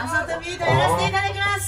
朝飛びとやらせていただきます。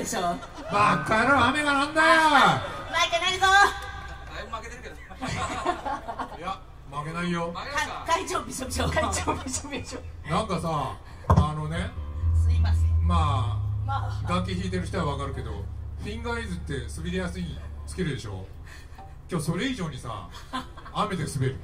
でしょ。 バカ野郎、雨がなんだよ。 負けないぞ。 だいぶ負けてるけど。 いや、負けないよ。 会長びしょびしょ。会長びしょびしょ。 なんかさ、 すいません。 まあ楽器弾いてる人はわかるけど、フィンガーイズって滑りやすいスキルでしょ。今日それ以上にさ、雨で滑る。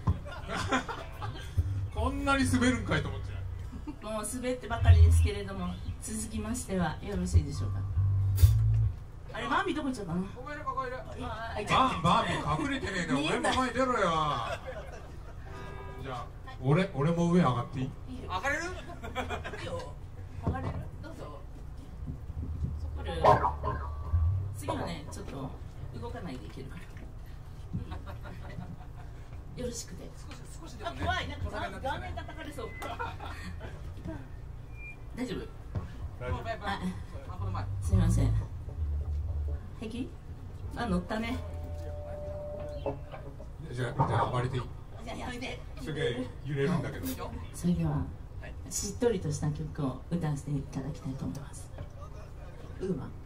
こんなに滑るんかいと思っちゃう。 もう滑ってばかりですけれども、続きましてはよろしいでしょうか。あれ、マービーどこ行っちゃったの？ ここいるここいる。 バービー隠れてねえで、俺も前に出ろよ。じゃあ俺も上上がっていい？ 上がれる？ 上がれる？どうぞ。次はね、ちょっと動かないでいけるから。よろしくて。 少しでもね。 怖い、なんか顔面叩かれそう。大丈夫？すみません。平気？あ、乗ったね。 じゃあ暴れていい？ じゃあやめて。 すげえ揺れるんだけど。 それではしっとりとした曲を歌わせていただきたいと思います。ウーマン。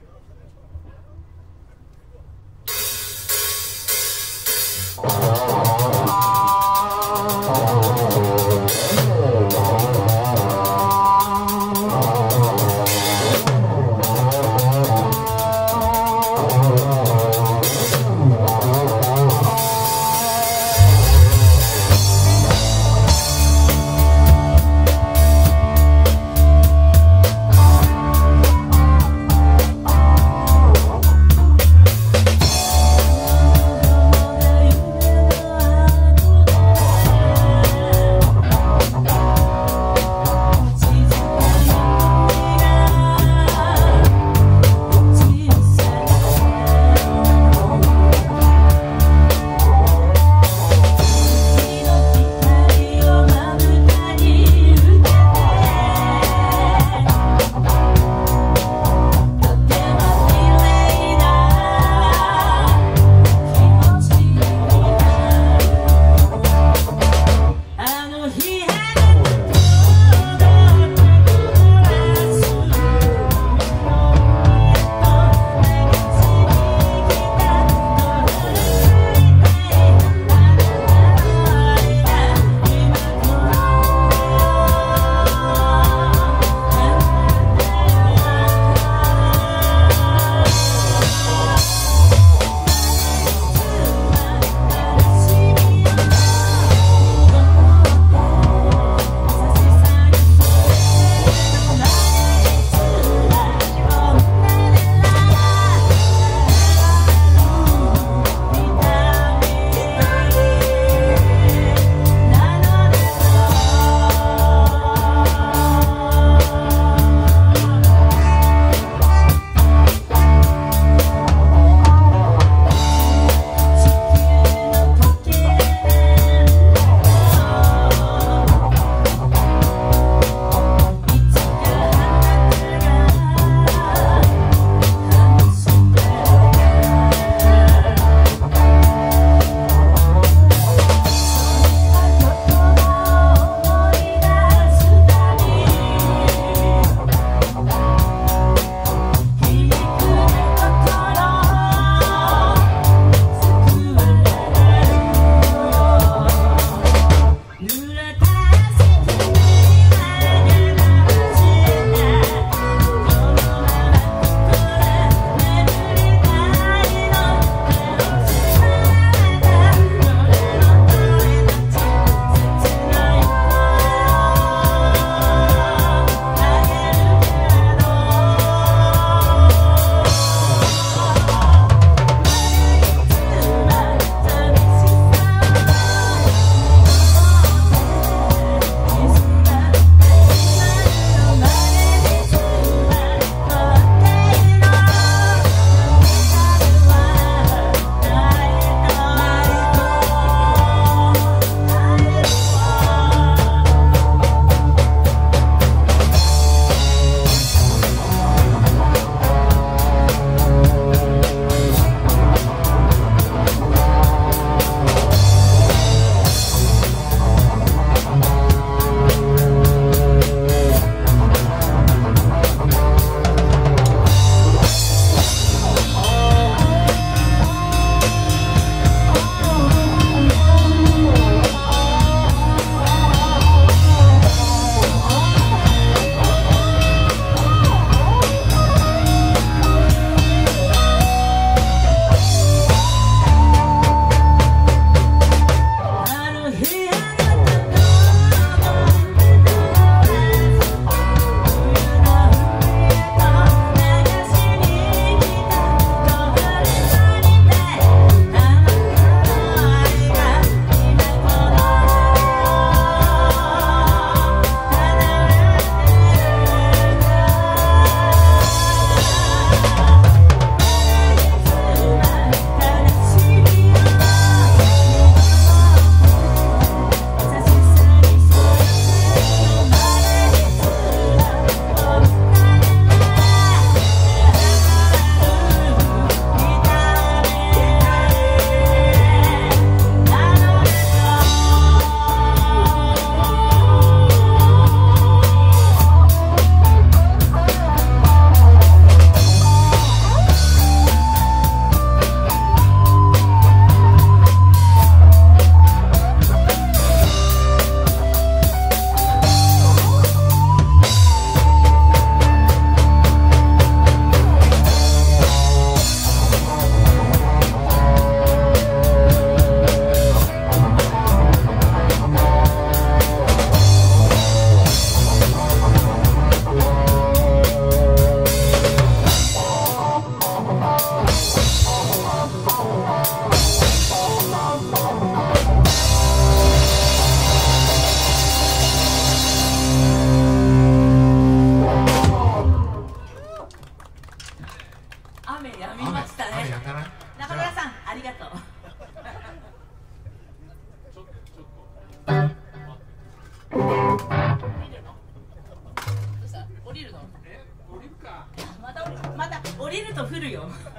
来るよ。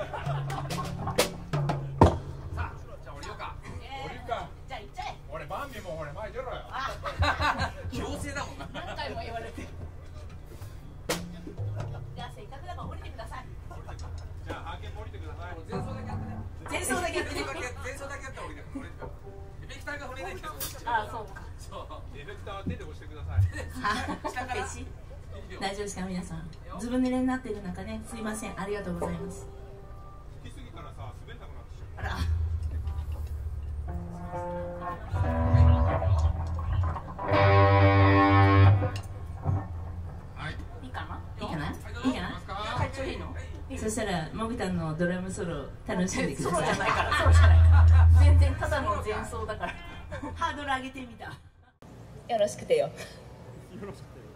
さあ、じゃあ降りようか。 降りるか。 じゃあ行っちゃえ。 俺バンビもほれ前出ろよ。 強制だもんな。 何回も言われて。じゃあせっかくだから降りてください。 じゃあハーケンも降りてください。 前奏だけやってね。 前奏だけやってね。 前奏だけやったら降りてくる。エフェクターが降りないけど。 あ、そうか。 そう。 エフェクターは手で押してください。 下から。 大丈夫ですか皆さん。ずぶ濡れになっている中ね、すいません、ありがとうございます。 吹きすぎたらさ、滑んなくなってきちゃう。 あら。 はい。 いいかな？いいかな？いいかな？会長いいの？そしたらモグタンのドラムソロ楽しんでください。ソロじゃないから、ソロじゃないから。全然ただの前奏だから。ハードル上げてみた。よろしくてよ。よろしくてよ。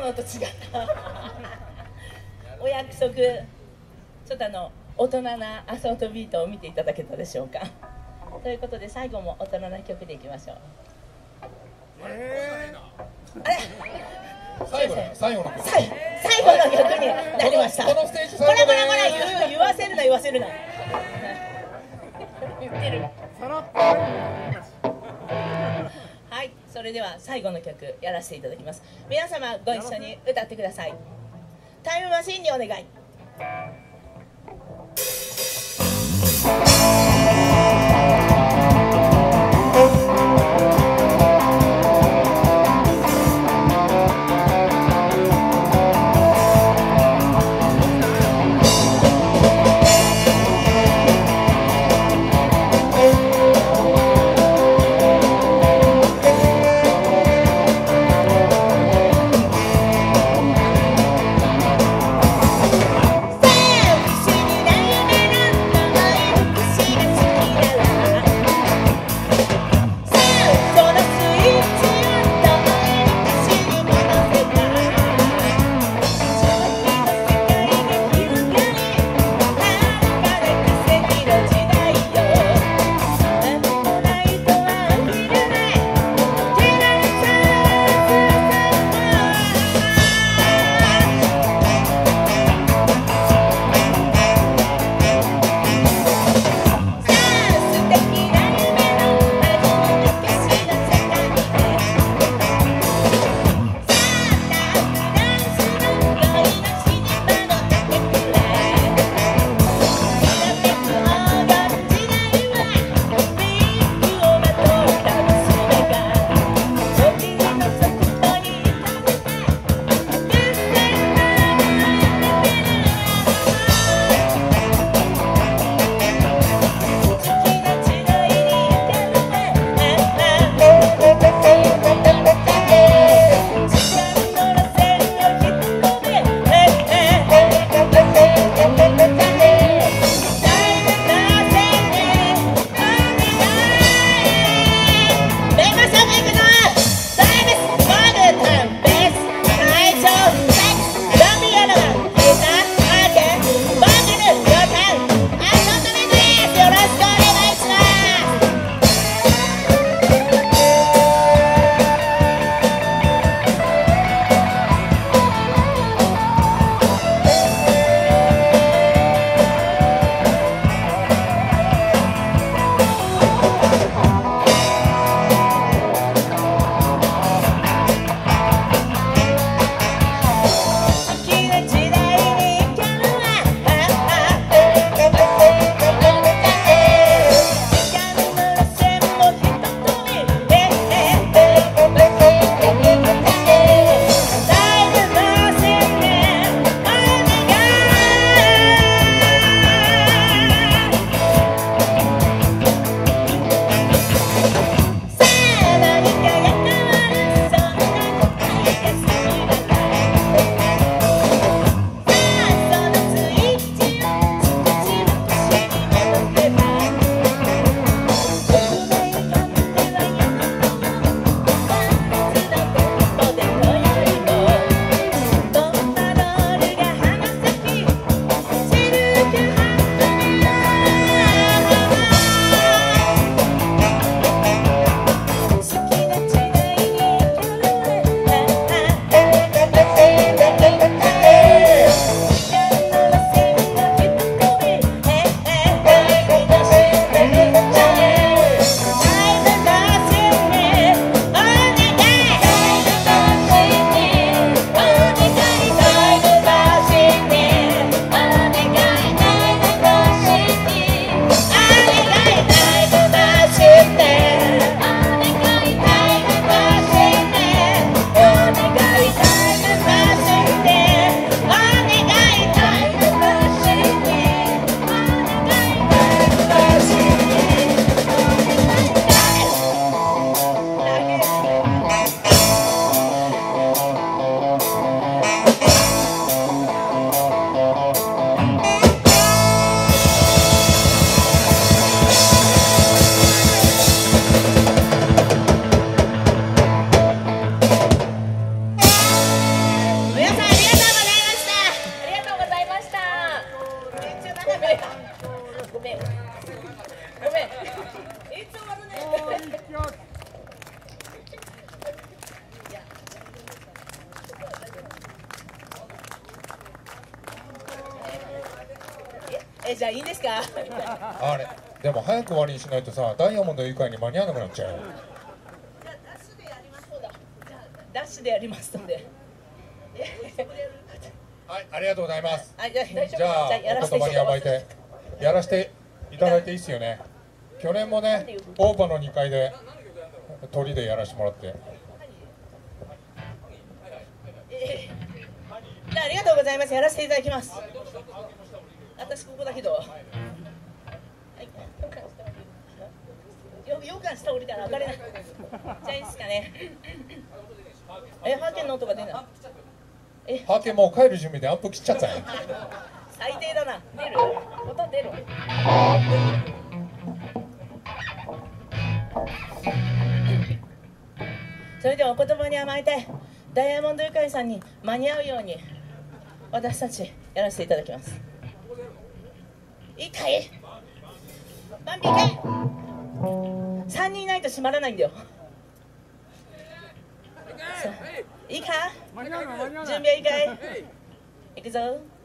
のと違ったお約束、ちょっと大人なアソートビートを見ていただけたでしょうか。ということで最後も大人な曲でいきましょう。あれ最後の曲になりました。こら言わせるな言ってる。はい、それでは最後の曲やらせていただきます。皆様ご一緒に歌ってください。タイムマシンにお願い。不思議な夢なんだじゃあいいですか。 あれでも早く終わりにしないとさ、ダイヤモンド愉快に間に合わなくなっちゃうよ。 じゃあダッシュでやります。そうだ。じゃあダッシュでやりますので。 はい、ありがとうございます。 じゃあ大丈夫。 じゃあお言葉に甘えてやらせていただいていいですよね。去年もね、オーバーの2階で鳥でやらせてもらって。 ありがとうございます。やらせていただきます。私ここだけど。ようかん下降りたら上がれない。じゃあいいですかね。ハーケンの音が出ない。 ハーケンもう帰る準備でアンプ切っちゃったよ。 最低だな。出る？音出る？それではお言葉に甘えてダイヤモンドユカイさんに間に合うように私たちやらせていただきます。いいかい？バンビーかい？3人いないと閉まらないんだよ。いいか？準備はいいかい？行くぞ。